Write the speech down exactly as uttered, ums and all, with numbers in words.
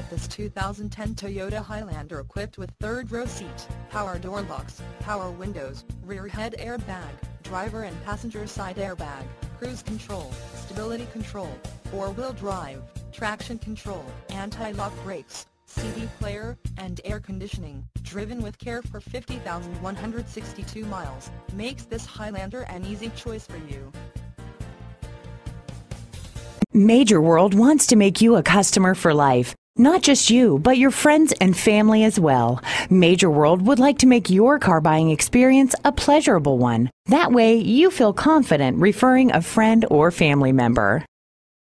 at this two thousand ten Toyota Highlander equipped with third row seat, power door locks, power windows, rear head airbag, driver and passenger side airbag, cruise control, stability control, four-wheel drive, traction control, anti-lock brakes, C D player, and air conditioning, driven with care for fifty thousand one hundred sixty-two miles, makes this Highlander an easy choice for you. Major World wants to make you a customer for life. Not just you, but your friends and family as well. Major World would like to make your car buying experience a pleasurable one. That way, you feel confident referring a friend or family member.